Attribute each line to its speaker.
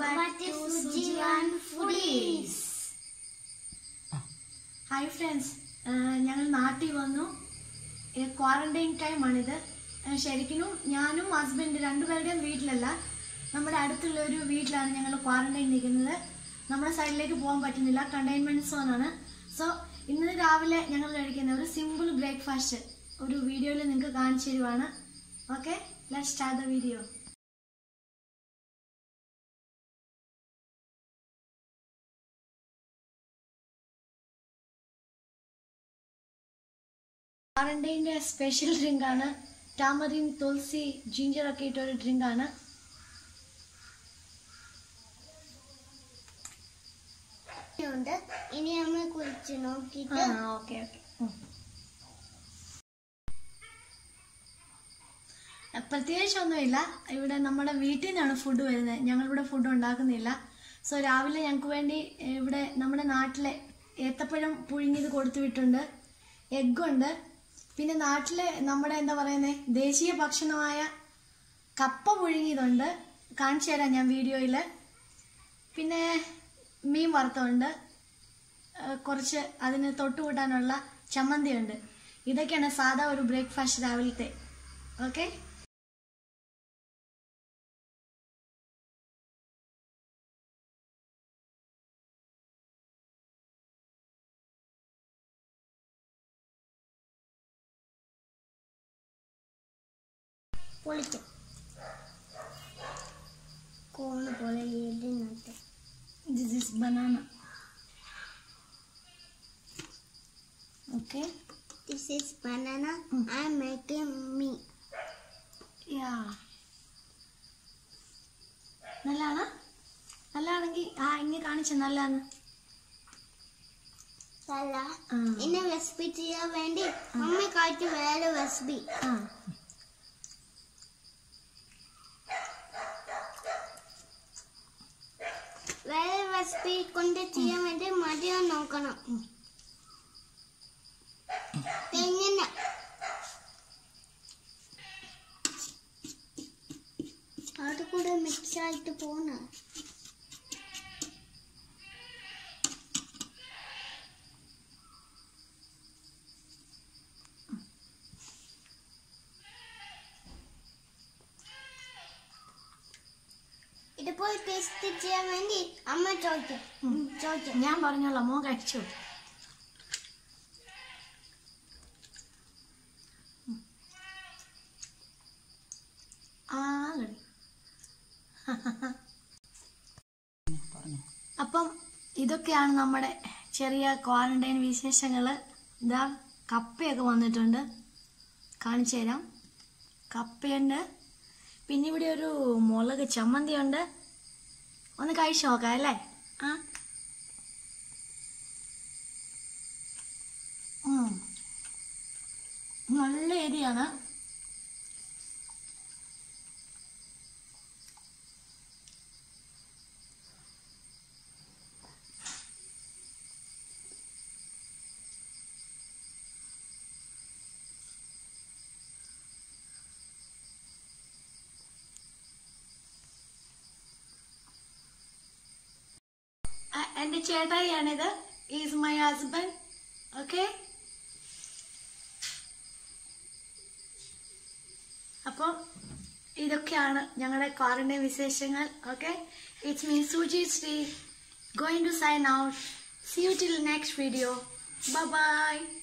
Speaker 1: back to Sujivan Foodies. Hi friends, ഞങ്ങൾ നാട്ടിൽ വന്നു. ക്വാറന്റൈൻ ടൈം ആണിത്. ശരിക്കും ഞാനും ഹസ്ബൻഡ് രണ്ടുപേരുടെയും വീട്ടിലല്ല, നമ്മുടെ അടുത്തുള്ള ഒരു വീട്ടിലാണ് ഞങ്ങൾ ക്വാറന്റൈൻ നിൽക്കുന്നത്. നമ്മുടെ സൈഡിലേക്ക് പോകാൻ പറ്റുന്നില്ല, കണ്ടെയ്ൻമെന്റ് സോൺ ആണ്. സോ ഇന്ന് രാവിലെ ഞങ്ങൾ കഴിക്കുന്ന ഒരു സിമ്പിൾ ബ്രേക്ക്ഫാസ്റ്റ് ഒരു വീഡിയോയിൽ നിങ്ങൾക്ക് കാണിച്ചു തരുവാണ്. Okay, let's start the video. ക്വാറന്റൈൻ്റെ സ്പെഷ്യൽ ഡ്രിങ്ക് ആണ്. ടാമറിൻ, തുളസി, ജിഞ്ചർ ഒക്കെ ഇട്ടൊരു ഡ്രിങ്ക് ആണ്.
Speaker 2: ഇനി നമ്മൾ കുടിച്ചു നോക്കിയിട്ട്
Speaker 1: ഓക്കെ. പ്രത്യേകിച്ചൊന്നുമില്ല, ഇവിടെ നമ്മുടെ വീട്ടിൽ നിന്നാണ് ഫുഡ് വരുന്നത്, ഞങ്ങളിവിടെ ഫുഡ് ഉണ്ടാക്കുന്നില്ല. സോ രാവിലെ ഞങ്ങൾക്ക് വേണ്ടി ഇവിടെ നമ്മുടെ നാട്ടിലെ ഏത്തപ്പഴം പുഴുങ്ങിയത് കൊടുത്തു വിട്ടുണ്ട്, എഗ്ഗുണ്ട്, പിന്നെ നാട്ടിലെ നമ്മുടെ എന്താ പറയുന്നത് ദേശീയ ഭക്ഷണമായ കപ്പ പുഴുങ്ങിയതുണ്ട്, കാണിച്ചു തരാം ഞാൻ വീഡിയോയിൽ. പിന്നെ മീൻ വറുത്തമുണ്ട്, കുറച്ച് അതിന് തൊട്ടുകൂട്ടാനുള്ള ചമ്മന്തിയുണ്ട്. ഇതൊക്കെയാണ് സാധാ ഒരു ബ്രേക്ക്ഫാസ്റ്റ് രാവിലത്തെ. ഓക്കെ,
Speaker 2: പൊളിക്കും കോണ് പോലെ ഇതിനകത്ത്.
Speaker 1: This is banana. Okay,
Speaker 2: This is banana. I'm making me.
Speaker 1: നല്ലതാണ്. നല്ലതാണെങ്കിൽ ഇങ്ങനെ കാണിച്ച നല്ലതാണ്.
Speaker 2: ഇനി റെസിപ്പി ചെയ്യാൻ വേണ്ടി മമ്മി കാട്ടി വേറെ റെസിപ്പി. വേറെ റെസിപ്പി കൊണ്ട് ചെയ്യാൻ വേണ്ടി മതിയോ നോക്കണം. എങ്ങനെ അത് കൂടെ മിക്സ് ആയിട്ട് പോണ. ഇതുപോലെ ടേസ്റ്റ് ചെയ്യാൻ വേണ്ടി അമ്മ ചോദിച്ചു.
Speaker 1: ഞാൻ പറഞ്ഞോളാം, മോൻ കഴിച്ചു. അപ്പം ഇതൊക്കെയാണ് നമ്മുടെ ചെറിയ ക്വാറന്റൈൻ വിശേഷങ്ങൾ. ഇതാ കപ്പയൊക്കെ വന്നിട്ടുണ്ട്, കാണിച്ചു തരാം. കപ്പയുണ്ട്, പിന്നെ ഇവിടെ ഒരു മുളക് ചമ്മന്തി ഉണ്ട്. ഒന്ന് കഴിച്ചു നോക്കാം അല്ലേ? നല്ല എരിയാണ്. എന്റെ ചേട്ടായിയാണിത്, ഈസ് മൈ ഹസ്ബൻഡ്. ഓക്കെ, അപ്പം ഇതൊക്കെയാണ് ഞങ്ങളുടെ ക്വാറന്റൈൻ വിശേഷങ്ങൾ. Okay, it's me Suji Sree, going to sign out. See you till next video. Bye bye.